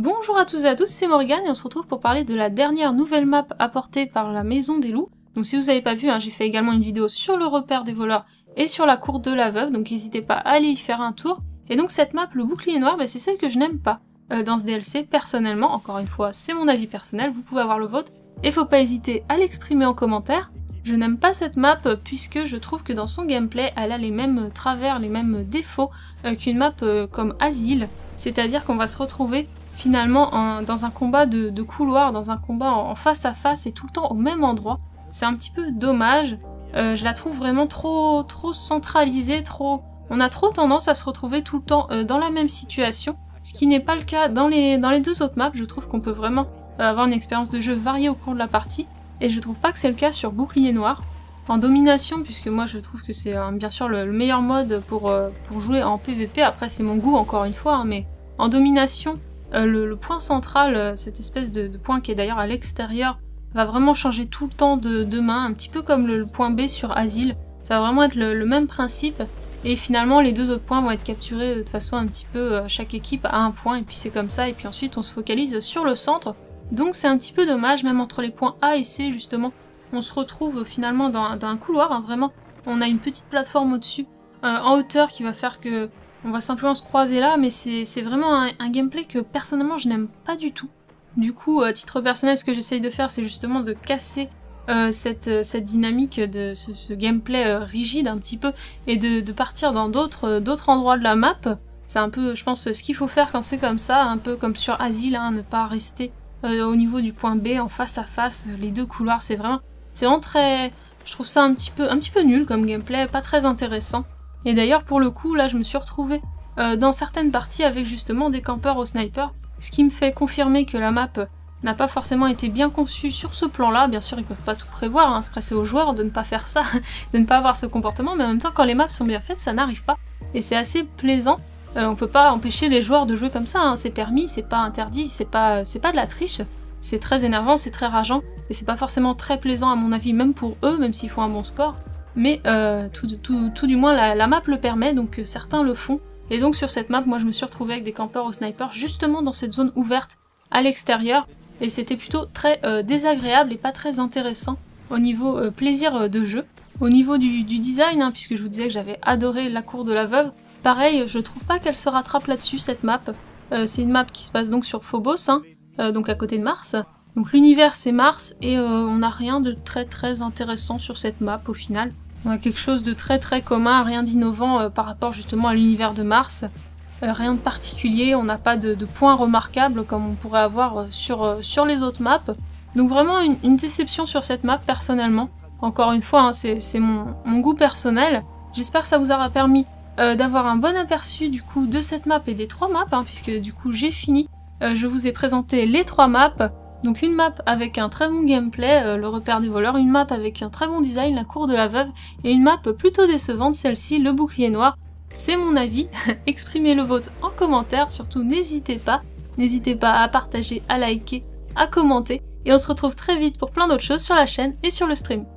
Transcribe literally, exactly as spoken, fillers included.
Bonjour à tous et à tous, c'est Morgane et on se retrouve pour parler de la dernière nouvelle map apportée par la Maison des Loups. Donc si vous n'avez pas vu, hein, j'ai fait également une vidéo sur le repère des voleurs et sur la cour de la veuve, donc n'hésitez pas à aller y faire un tour. Et donc cette map, le bouclier noir, bah, c'est celle que je n'aime pas euh, dans ce D L C, personnellement. Encore une fois, c'est mon avis personnel, vous pouvez avoir le vôtre, et faut pas hésiter à l'exprimer en commentaire. Je n'aime pas cette map puisque je trouve que dans son gameplay, elle a les mêmes travers, les mêmes défauts euh, qu'une map euh, comme Asile, c'est-à-dire qu'on va se retrouver finalement en, dans un combat de, de couloir, dans un combat en, en face à face et tout le temps au même endroit. C'est un petit peu dommage, euh, je la trouve vraiment trop, trop centralisée, trop... on a trop tendance à se retrouver tout le temps euh, dans la même situation, ce qui n'est pas le cas dans les, dans les deux autres maps. Je trouve qu'on peut vraiment euh, avoir une expérience de jeu variée au cours de la partie, et je trouve pas que c'est le cas sur Bouclier Noir. En domination, puisque moi je trouve que c'est euh, bien sûr le, le meilleur mode pour, euh, pour jouer en P V P, après c'est mon goût encore une fois, hein, mais en domination, euh, le, le point central, euh, cette espèce de, de point qui est d'ailleurs à l'extérieur, va vraiment changer tout le temps de, de main, un petit peu comme le, le point B sur Asile. Ça va vraiment être le, le même principe, et finalement les deux autres points vont être capturés de façon un petit peu, euh, chaque équipe a un point, et puis c'est comme ça, et puis ensuite on se focalise sur le centre. Donc c'est un petit peu dommage, même entre les points A et C justement, on se retrouve finalement dans, dans un couloir, hein, vraiment, on a une petite plateforme au-dessus, euh, en hauteur, qui va faire que on va simplement se croiser là, mais c'est vraiment un, un gameplay que personnellement je n'aime pas du tout. Du coup, à titre personnel, ce que j'essaye de faire, c'est justement de casser euh, cette, cette dynamique de ce, ce gameplay euh, rigide un petit peu, et de, de partir dans d'autres d'autres endroits de la map. C'est un peu, je pense, ce qu'il faut faire quand c'est comme ça, un peu comme sur Asile, hein, ne pas rester euh, au niveau du point B, en face à face, les deux couloirs, c'est vraiment... C'est vraiment très... Je trouve ça un petit peu, un petit peu nul comme gameplay, pas très intéressant. Et d'ailleurs, pour le coup, là, je me suis retrouvée euh, dans certaines parties avec justement des campeurs au sniper, ce qui me fait confirmer que la map n'a pas forcément été bien conçue sur ce plan-là. Bien sûr, ils peuvent pas tout prévoir, hein, c'est aux joueurs de ne pas faire ça, de ne pas avoir ce comportement, mais en même temps, quand les maps sont bien faites, ça n'arrive pas. Et c'est assez plaisant. Euh, on peut pas empêcher les joueurs de jouer comme ça, hein, c'est permis, c'est pas interdit, c'est pas, c'est pas de la triche. C'est très énervant, c'est très rageant, et c'est pas forcément très plaisant à mon avis, même pour eux, même s'ils font un bon score. Mais euh, tout, tout, tout du moins la, la map le permet, donc euh, certains le font. Et donc sur cette map, moi je me suis retrouvée avec des campeurs au sniper, justement dans cette zone ouverte à l'extérieur, et c'était plutôt très euh, désagréable et pas très intéressant au niveau euh, plaisir de jeu. Au niveau du, du design, hein, puisque je vous disais que j'avais adoré la cour de la veuve, pareil, je trouve pas qu'elle se rattrape là-dessus, cette map. Euh, c'est une map qui se passe donc sur Phobos, hein, Euh, donc à côté de Mars. Donc l'univers c'est Mars, et euh, on n'a rien de très très intéressant sur cette map au final. On a quelque chose de très très commun, rien d'innovant euh, par rapport justement à l'univers de Mars. Euh, rien de particulier, on n'a pas de, de points remarquables comme on pourrait avoir euh, sur, euh, sur les autres maps. Donc vraiment une, une déception sur cette map personnellement. Encore une fois, hein, c'est mon, mon goût personnel. J'espère que ça vous aura permis euh, d'avoir un bon aperçu du coup de cette map et des trois maps, hein, puisque du coup j'ai fini. Euh, je vous ai présenté les trois maps, donc une map avec un très bon gameplay, euh, le repère des voleurs, une map avec un très bon design, la cour de la veuve, et une map plutôt décevante, celle-ci, le bouclier noir. C'est mon avis, exprimez le vôtre en commentaire, surtout n'hésitez pas, n'hésitez pas à partager, à liker, à commenter, et on se retrouve très vite pour plein d'autres choses sur la chaîne et sur le stream.